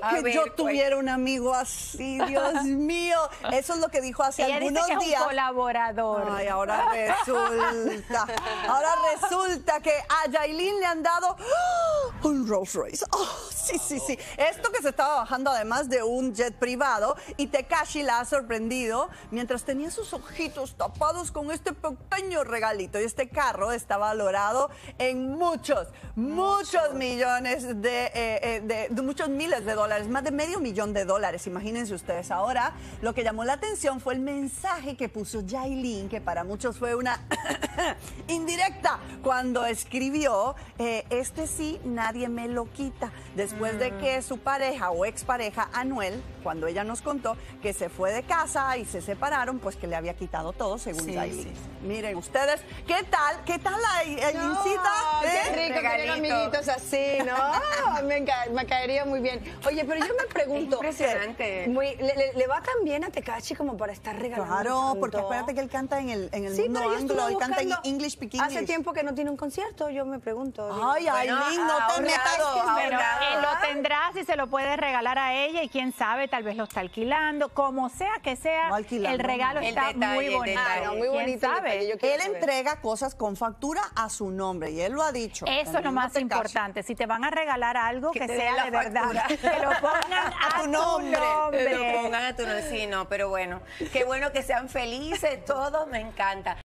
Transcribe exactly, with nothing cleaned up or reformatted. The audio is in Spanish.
que ver, yo pues. tuviera un amigo así, Dios mío. Eso es lo que dijo hace Ella algunos dice que es días. un colaborador. Ay, ahora resulta, ahora resulta que a Yailin le han dado ¡oh! un Rolls Royce. Oh, sí, sí, sí. Esto que se estaba bajando además de un jet privado, y Tekashi la ha sorprendido mientras tenía sus ojitos tapados con este pequeño regalito. Y este carro está valorado en muchos, muchos millones de, eh, eh, de, de muchos miles de dólares, más de medio millón de dólares. Imagínense ustedes. Ahora, lo que llamó la atención fue el mensaje que puso Yailin, que para muchos fue una indirecta, cuando escribió, eh, este sí, nadie me lo quita, después mm. de que su pareja o expareja, Anuel, cuando ella nos contó que se fue de casa y se separaron, pues que le había quitado todo, según sí, Yailin. Sí, sí. Miren ustedes, ¿qué tal? ¿Qué tal la Yaylincita? No, ¿Eh? qué rico tener amiguitos así, ¿no? me, me caería muy bien. Oye, pero yo me pregunto, impresionante. Muy, le, le, ¿le va tan bien a Tekashi como para estar regalando Claro, tanto? porque acuérdate que él canta en el, en el Sí, mundo pero yo anglo, estuve él canta en buscando- English speaking Hace English. tiempo que no tiene un concierto, yo me pregunto. digo, Ay, Yailin, no te ahora metas. es que es Pero verdad. él lo tendrá si se lo puede regalar a ella y quién sabe, tal vez lo está alquilando. Como sea que sea, No alquilando, el regalo no. está El detalle, muy el bonito. detalle. Ah, no, muy ¿Quién bonito el sabe? detalle, yo quiero Él saber. entrega cosas con factura a su nombre y él lo ha dicho. Eso El es lo mismo más Tekashi. importante. Si te van a regalar algo, que, Que te den sea la de verdad. factura. Que lo pongan a, tu nombre. Lo pongan a tu nombre, sí, no, pero bueno, qué bueno que sean felices todos, me encanta.